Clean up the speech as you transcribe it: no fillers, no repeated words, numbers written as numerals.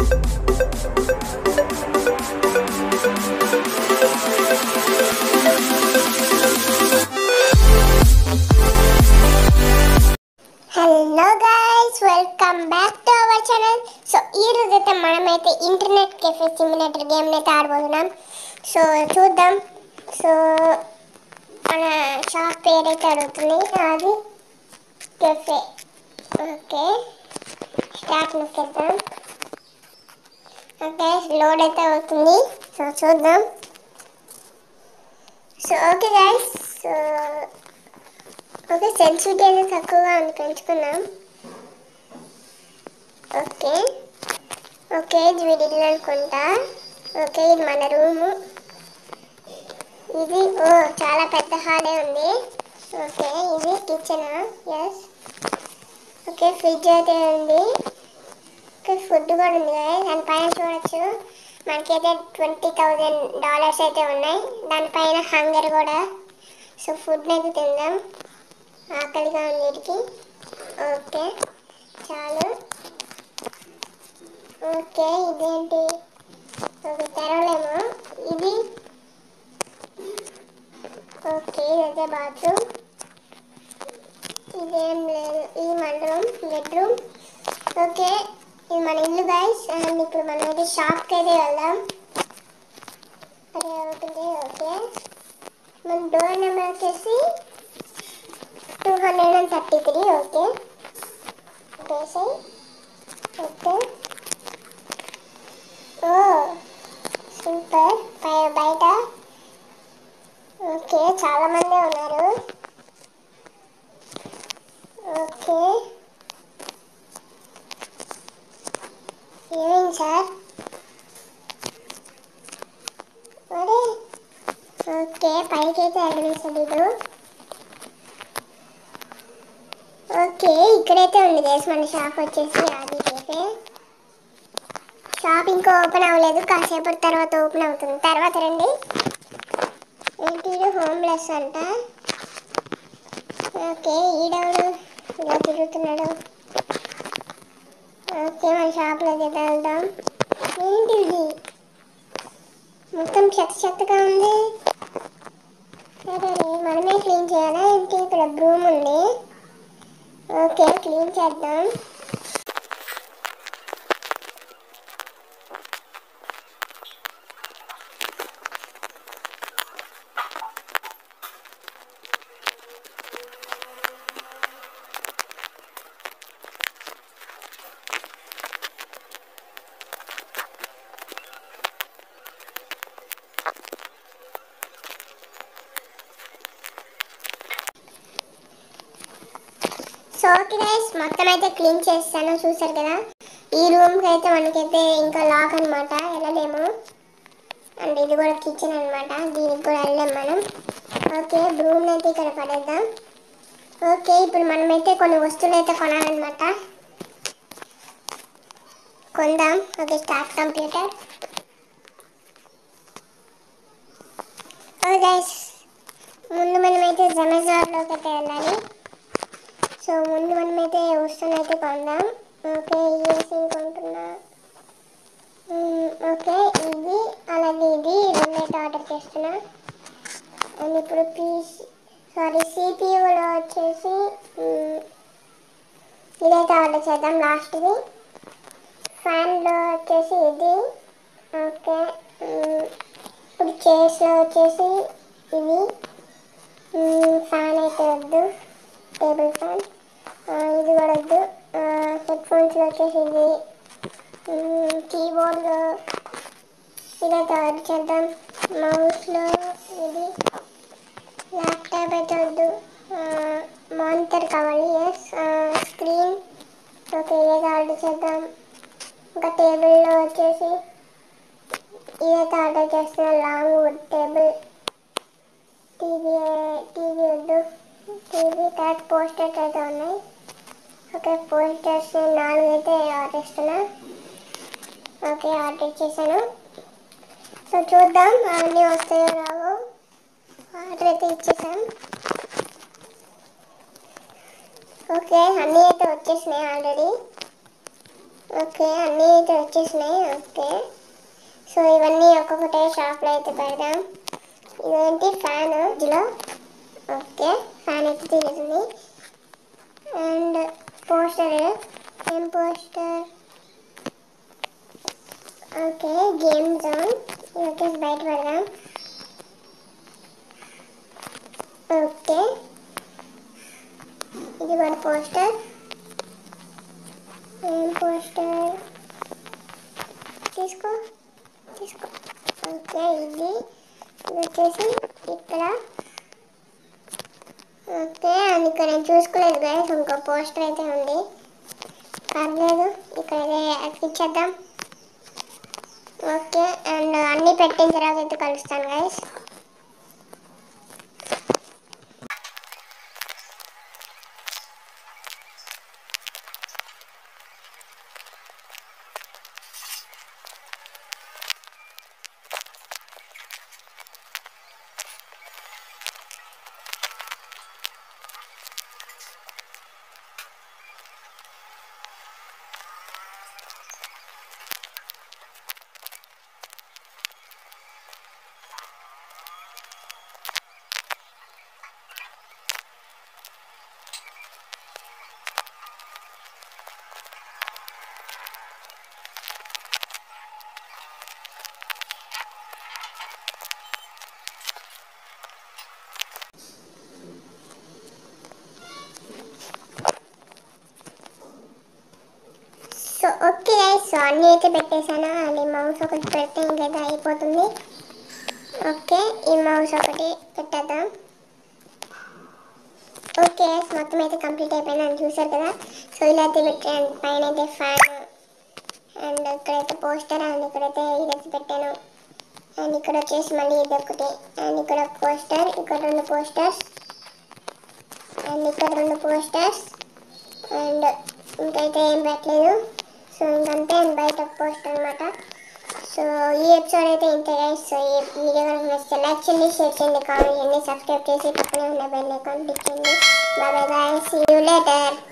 Hello guys, welcome back to our channel. So ఈ రోజు అయితే మనమైతే ఇంటర్నెట్ కెఫే సిమ్యులేటర్ గేమ్ అయితే ఆడబోతున్నాం. సో చూద్దాం. సో మన షాప్ పేరు అయితే అడుగుతుంది, అది కెఫే. ఓకే, స్టార్ట్ నొక్కేద్దాం. ఓకే, లోడ్ అయితే అవుతుంది. సో చూద్దాం. So okay guys, so okay sensitivity అనేది తక్కువగా ఉంది, పెంచుకున్నాం. ఓకే ఓకే, ఇది వీడి ఇల్లు అనుకుంటా. ఓకే, ఇది మన రూము. ఇది చాలా పెద్ద హాలే ఉంది. ఓకే, ఇది కిచెన్. ఎస్. ఓకే, ఫ్రిడ్జ్ అయితే ఉంది. ఓకే, ఫుడ్ కూడా ఉంది కదా, దానిపైన చూడొచ్చు మనకైతే $20,000 అయితే ఉన్నాయి. దానిపైన హంగర్ కూడా. సో ఫుడ్ అయితే తిందాం, ఆకలిగా ఉంది వీటికి. ఓకే చాలు. ఓకే, ఇదేంటి? ఓకే, తెరవలేము. ఇది ఓకే, ఇదైతే బాత్రూమ్. ఇదేం లేదు, ఇది మన రూమ్, బెడ్రూమ్. ఓకే, ఇది మన ఇల్లు గైస్. అండ్ ఇప్పుడు మనం అయితే షాప్కి అయితే వెళ్దాం. అదే అవుతుంది. ఓకే, మన డోర్ నెంబర్ వచ్చేసి 233. Okay okay okay. Oh super. బయట ఓకే చాలా మంది ఉన్నారు. ఓకే, ఏమైంది సార్? అరే ఓకే, పైకి అయితే అడ్మిషన్. ఓకే, ఇక్కడైతే ఉంది గైస్ మన షాప్ వచ్చేసి ఆది కేఫే. షాప్ ఇంకా ఓపెన్ అవ్వలేదు, కాసేపటి తర్వాత ఓపెన్ అవుతుంది. తర్వాత రండి. ఏంటి హోమ్లెస్ అంట. ఓకే, ఈడవుడు ఇలా తిరుగుతున్నాడు. ఓకే, మన షాప్లోకి అయితే వెళ్దాం. ఏంటిది మొత్తం చెత్తగా ఉంది. సరే, మనమే క్లీన్ చేయాలా ఏంటి? ఇక్కడ బ్రూమ్ ఉంది. ఓకే, క్లీన్ చేద్దాం. సో ఓకే గైస్, మొత్తం అయితే క్లీన్ చేస్తాను, చూసారు కదా. ఈ రూమ్కి అయితే మనకైతే ఇంకా లాక్ అనమాట, వెళ్ళలేము. అండ్ ఇది కూడా కిచెన్ అనమాట, దీనికి కూడా వెళ్ళలేము మనం. ఓకే, బ్రూమ్ అయితే ఇక్కడ పడేద్దాం. ఓకే, ఇప్పుడు మనమైతే కొన్ని వస్తువులు అయితే కొనాలన్నమాట, కొందాం. Okay, start computer. Okay guys, ముందు మనమైతే అమెజాన్లోకి అయితే వెళ్ళాలి. సో ముందు మనమైతే వస్తువులు అయితే కొందాం. Okay, AC కొంటున్నా. ఓకే, ఇది అలాగే ఇది రెండైతే ఆర్డర్ చేస్తున్నా. అండ్ ఇప్పుడు సిపియూలో వచ్చేసి ఇదైతే ఆర్డర్ చేద్దాం, లాస్ట్ది. ఫ్యాన్లో వచ్చేసి ఇది. ఓకే, ఇప్పుడు చైర్స్లో వచ్చేసి ఇది. ఫ్యాన్ అయితే వద్దు, టేబుల్ ఫ్యాన్. ఇది కూడా వద్దు. హెడ్ ఫోన్స్లో వచ్చేసి ఇది. కీబోర్డ్లో ఇదైతే ఆర్డర్ చేద్దాం. మౌస్లో ఇది. ల్యాప్టాప్ అయితే వద్దు, మానిటర్ కావాలి. ఎస్. స్క్రీన్. ఓకే, ఇదైతే ఆర్డర్ చేద్దాం. ఇంకా టేబుల్లో వచ్చేసి ఇదైతే ఆర్డర్ చేస్తున్నాం, లాంగ్ వుడ్ టేబుల్. టీవీ వద్దు, టీవీ తర్వాత పోస్టర్స్ అయితే ఉన్నాయి. ఓకే, పోస్టర్స్ 4 అయితే ఆర్డర్ చేస్తున్నా. ఓకే, ఆర్డర్ చేశాను. సో చూద్దాం అవన్నీ వస్తాయో రావో. ఆర్డర్ అయితే ఇచ్చేసాం. ఓకే, అన్నీ అయితే వచ్చేసినాయి ఆల్రెడీ. ఓకే, అన్నీ అయితే వచ్చేసినాయి. ఓకే, సో ఇవన్నీ ఒక్కొక్కటే షాప్లో అయితే పెడదాం. ఇదేంటి ఫ్యాన్ ఇందులో. ఓకే, ఫ్యాన్ అయితే తిరుగుతుంది. అండ్ పోస్టర్, ఏం పోస్టర్? Okay, game zone. ఇది వచ్చేసి బయట పెడదాం. ఓకే, ఇది కూడా పోస్టర్. ఏం పోస్టర్? తీసుకో తీసుకో. ఓకే, ఇది వచ్చేసి ఇక్కడ. ఓకే, అండ్ ఇక్కడ నేను చూసుకోలేదు గైస్, ఇంకో పోస్టర్ అయితే ఉంది. పర్లేదు, ఇక్కడ ఇచ్చేద్దాం. ఓకే, అండ్ అన్నీ పెట్టిన తర్వాత అయితే కలుస్తాను guys. So okay guys, so అన్నీ అయితే పెట్టేశాను. అది మౌస్ ఒకటి పెడితే ఇంకైతే అయిపోతుంది. ఓకే, ఈ మౌస్ ఒకటి పెట్టేద్దాం. ఓకే గైస్, మొత్తం అయితే కంప్లీట్ అయిపోయిందని చూసారు కదా. సో ఇలా అయితే పెట్టాను. పైన అయితే ఫ్యాన్, అండ్ ఇక్కడైతే పోస్టర్, అండ్ ఇక్కడైతే ఇదైతే పెట్టాను. అండ్ ఇక్కడ వచ్చేసి మళ్ళీ ఇది ఒకటి, అండ్ ఇక్కడ పోస్టర్, ఇక్కడ 2 పోస్టర్స్, అండ్ ఇక్కడ 2 పోస్టర్స్, అండ్ ఇంకైతే ఏం పెట్టలేదు. సో ఇంకంతే, బయట పోస్ట్ అనమాట. సో ఈ ఎపిసోడ్ అయితే ఇంతే గైస్. సో ఈ వీడియో కనుక నచ్చితే లైక్ చేయండి, షేర్ చేయండి, కామెంట్ చేయండి, సబ్స్క్రైబ్ చేసి పక్కనే ఉన్న బెల్ ఐకాన్ క్లిక్ చేయండి. Bye bye, see you later.